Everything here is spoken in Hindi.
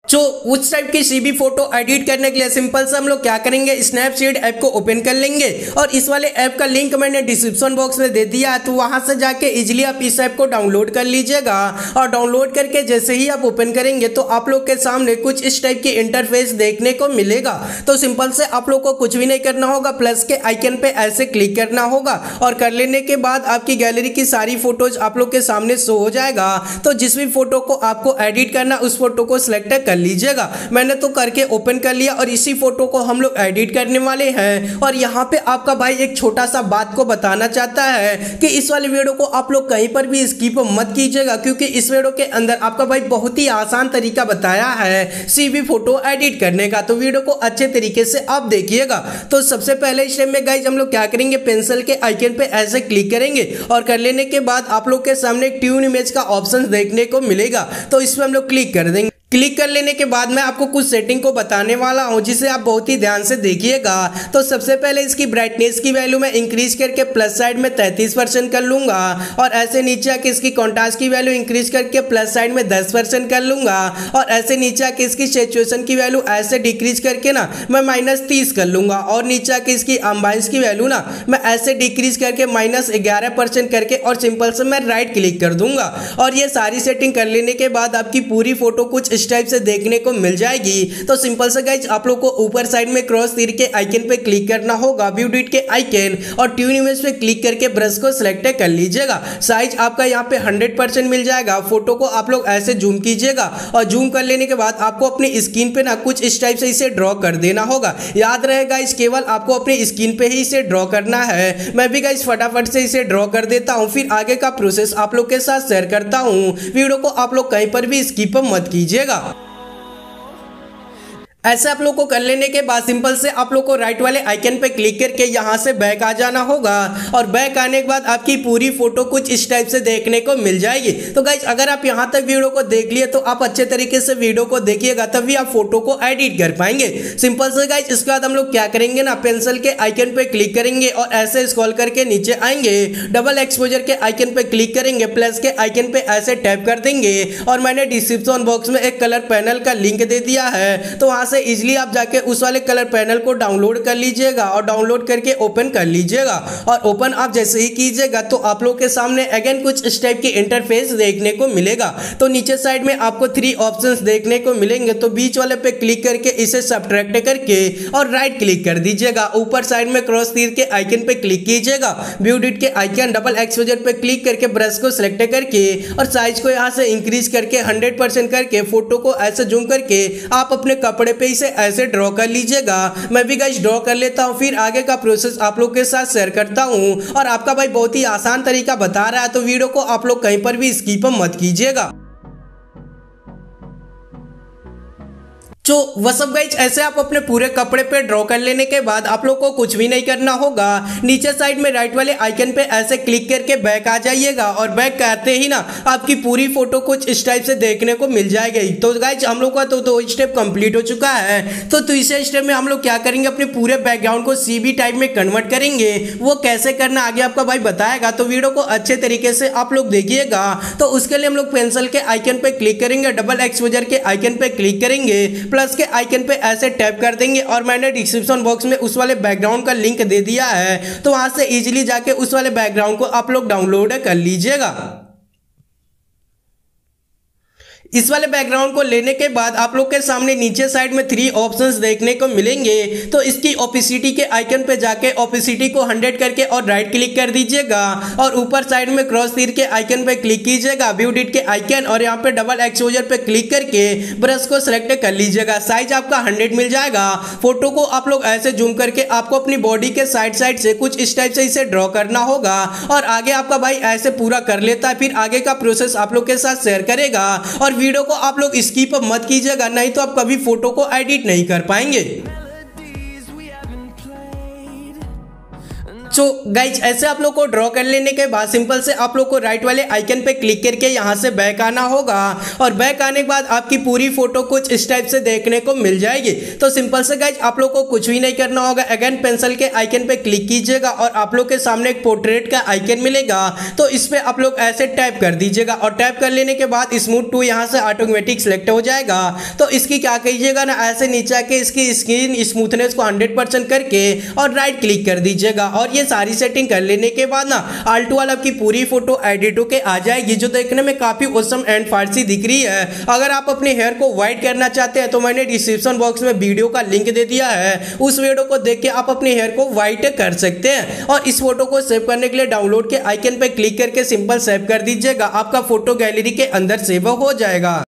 जो उस टाइप की सीबी फोटो एडिट करने के लिए सिंपल से हम लोग क्या करेंगे, स्नैपसीड ऐप को ओपन कर लेंगे और इस वाले ऐप का लिंक मैंने डिस्क्रिप्शन बॉक्स में दे दिया है, तो वहां से जाके इजीली आप इस ऐप को डाउनलोड कर लीजिएगा। और डाउनलोड करके जैसे ही आप ओपन करेंगे तो आप लोग के सामने कुछ इस टाइप की इंटरफेस देखने को मिलेगा। तो सिंपल से आप लोग को कुछ भी नहीं करना होगा, प्लस के आइकन पे ऐसे क्लिक करना होगा और कर लेने के बाद आपकी गैलरी की सारी फोटोज आप लोग के सामने शो हो जाएगा। तो जिस भी फोटो को आपको एडिट करना उस फोटो को सिलेक्ट कर लीजिएगा। मैंने तो करके ओपन कर लिया और इसी फोटो को हम लोग एडिट करने वाले हैं। और यहाँ पे आपका भाई एक छोटा सा बात को बताना चाहता है कि इस वाले वीडियो को आप लोग कहीं पर भी स्किप मत कीजिएगा, क्योंकि इस वीडियो के अंदर आपका भाई बहुत ही आसान तरीका बताया है सीवी फोटो एडिट करने का। तो वीडियो को अच्छे तरीके से आप देखिएगा। तो सबसे पहले स्टेप में गाइज हम लोग क्या करेंगे, पेंसिल के आइकन पे ऐसे क्लिक करेंगे और कर लेने के बाद आप लोग के सामने एक ट्यून इमेज का ऑप्शन देखने को मिलेगा। तो इस पर हम लोग क्लिक कर देंगे। क्लिक कर लेने के बाद मैं आपको कुछ सेटिंग को बताने वाला हूं, जिसे आप बहुत ही ध्यान से देखिएगा। तो सबसे पहले इसकी ब्राइटनेस की वैल्यू मैं इंक्रीज करके प्लस साइड में 33% कर लूंगा और ऐसे नीचे आके इसकी कॉन्ट्रास्ट की वैल्यू इंक्रीज करके प्लस साइड में 10% कर लूंगा और ऐसे नीचे आके इसकी सैचुरेशन की वैल्यू ऐसे डिक्रीज करके ना मैं -30 कर लूंगा और नीचे आके इसकी एम्बाइंस की वैल्यू ना मैं ऐसे डिक्रीज करके -11% करके और सिंपल से मैं राइट क्लिक कर दूंगा। और ये सारी सेटिंग कर लेने के बाद आपकी पूरी फोटो कुछ इस टाइप से देखने को मिल जाएगी। तो सिंपल से गाइज आप लोग को ऊपर साइड में क्रॉस तीर के आइकन पे क्लिक करना होगा, व्यू डिट के आइकन और ट्यून इमेज पे क्लिक करके ब्रश को सिलेक्ट कर लीजिएगा। साइज आपका यहाँ पे 100% मिल जाएगा। फोटो को आप लोग ऐसे जूम कीजिएगा और जूम कर लेने के बाद आपको अपनी स्क्रीन पे ना कुछ इस टाइप से इसे ड्रॉ कर देना होगा। याद रहे गाइज केवल आपको अपनी स्क्रीन पे ही इसे ड्रॉ करना है। मैं भी गाइज फटाफट से इसे ड्रॉ कर देता हूँ, फिर आगे का प्रोसेस आप लोग के साथ शेयर करता हूँ। वीडियो को आप लोग कहीं पर भी स्किप मत कीजिएगा। ऐसे आप लोग को कर लेने के बाद सिंपल से आप लोग को राइट वाले आइकन पे क्लिक करके यहाँ से बैक आ जाना होगा और बैक आने के बाद आपकी पूरी फोटो कुछ इस टाइप से देखने को मिल जाएगी। तो गाइज अगर आप यहाँ तक वीडियो को देख लिए तो आप अच्छे तरीके से वीडियो को देखिएगा, तभी आप फोटो को एडिट कर पाएंगे। सिंपल से गाइज इसके बाद हम लोग क्या करेंगे ना, पेंसिल के आइकन पे क्लिक करेंगे और ऐसे स्क्रॉल करके नीचे आएंगे, डबल एक्सपोजर के आइकन पे क्लिक करेंगे, प्लस के आइकन पे ऐसे टैप कर देंगे और मैंने डिस्क्रिप्शन बॉक्स में एक कलर पैनल का लिंक दे दिया है। तो वहां से इजीली आप जाके उस वाले कलर पैनल को डाउनलोड कर लीजिएगा और डाउनलोड करके ओपन कर लीजिएगा। और ओपन आप जैसे ही कीजिएगा तो आप लोग के सामने अगेन कुछ इस टाइप की इंटरफेस देखने को मिलेगा। तो नीचे साइड में आपको 3 ऑप्शंस देखने को मिलेंगे, तो बीच वाले पे क्लिक करके इसे सब्ट्रैक्ट करके और राइट क्लिक कर दीजिएगा। ऊपर साइड में क्रॉस तीर के आइकन पे क्लिक कीजिएगा, व्यू डिट के आइकन डबल एक्सपोजर पे क्लिक करके ब्रश को सिलेक्ट करके और साइज को यहाँ से इंक्रीज करके 100% करके फोटो को ऐसे जूम करके आप अपने कपड़े पे इसे ऐसे ड्रॉ कर लीजिएगा। मैं भी गाइस ड्रॉ कर लेता हूं, फिर आगे का प्रोसेस आप लोग के साथ शेयर करता हूं। और आपका भाई बहुत ही आसान तरीका बता रहा है, तो वीडियो को आप लोग कहीं पर भी स्किप मत कीजिएगा। तो वसअप गाइज ऐसे आप अपने पूरे कपड़े पे ड्रॉ कर लेने के बाद आप लोग को कुछ भी नहीं करना होगा। नीचे साइड में राइट वाले आइकन पे ऐसे क्लिक करके बैक आ जाइएगा और बैक करते ही ना आपकी पूरी फोटो कुछ इस टाइप से देखने को मिल जाएगी। तो गाइज हम लोग का तो 2 स्टेप कंप्लीट हो चुका है। तो तीसरे स्टेप में हम लोग क्या करेंगे, अपने पूरे बैकग्राउंड को सीबी टाइप में कन्वर्ट करेंगे। वो कैसे करना आगे आपका भाई बताएगा, तो वीडियो को अच्छे तरीके से आप लोग देखिएगा। तो उसके लिए हम लोग पेंसिल के आइकन पे क्लिक करेंगे, डबल एक्सपोजर के आइकन पे क्लिक करेंगे, प्लस के आइकन पे ऐसे टैप कर देंगे और मैंने डिस्क्रिप्शन बॉक्स में उस वाले बैकग्राउंड का लिंक दे दिया है। तो वहां से इजीली जाके उस वाले बैकग्राउंड को आप लोग डाउनलोड कर लीजिएगा। इस वाले बैकग्राउंड को लेने के बाद आप लोग के सामने नीचे साइड में 3 ऑप्शंस देखने को मिलेंगे। तो इसकी ओपेसिटी के आइकन पे जाके ओपेसिटी को 100 करके और राइट क्लिक कर दीजिएगा और ऊपर साइड में क्रॉस तीर के आइकन पे क्लिक कीजिएगा, व्यू डिट के आइकन और यहाँ पे डबल एक्सपोजर पे क्लिक करके ब्रश को सिलेक्ट कर लीजिएगा। साइज आपका 100 मिल जाएगा। फोटो को आप लोग ऐसे जूम करके आपको अपनी बॉडी के साइड से कुछ इस टाइप से इसे ड्रॉ करना होगा और आगे आपका भाई ऐसे पूरा कर लेता है, फिर आगे का प्रोसेस आप लोग के साथ शेयर करेगा। और वीडियो को आप लोग स्किप मत कीजिएगा, नहीं तो आप कभी फोटो को एडिट नहीं कर पाएंगे। सो गाइज ऐसे आप लोग को ड्रॉ कर लेने के बाद सिंपल से आप लोग को राइट वाले आइकन पे क्लिक करके यहाँ से बैक आना होगा और बैक आने के बाद आपकी पूरी फोटो कुछ इस टाइप से देखने को मिल जाएगी। तो सिंपल से गाइज आप लोग को कुछ भी नहीं करना होगा, अगेन पेंसिल के आइकन पे क्लिक कीजिएगा और आप लोग के सामने एक पोर्ट्रेट का आइकन मिलेगा, तो इस पे आप लोग ऐसे टैप कर दीजिएगा और टैप कर लेने के बाद स्मूथ टू यहाँ से ऑटोमेटिक सिलेक्ट हो जाएगा। तो इसकी क्या कीजिएगा ना, ऐसे नीचे आके इसकी स्क्रीन स्मूथनेस को 100% करके और राइट क्लिक कर दीजिएगा और ये सारी सेटिंग कर लेने के बाद ना ऑल टू ऑल आपकी पूरी फोटो एडिट होके आ जाएगी, जो देखने में काफी ऑसम एंड फारसी दिख रही है। अगर आप अपने हेयर को व्हाइट करना चाहते हैं तो मैंने डिस्क्रिप्शन बॉक्स में वीडियो का लिंक दे दिया है, उस वीडियो को देख के आप अपने हेयर को व्हाइट कर सकते हैं। और इस फोटो को सेव करने के लिए डाउनलोड के आइकन पे क्लिक करके सिंपल सेव कर दीजिएगा, आपका फोटो गैलरी के अंदर सेव हो जाएगा।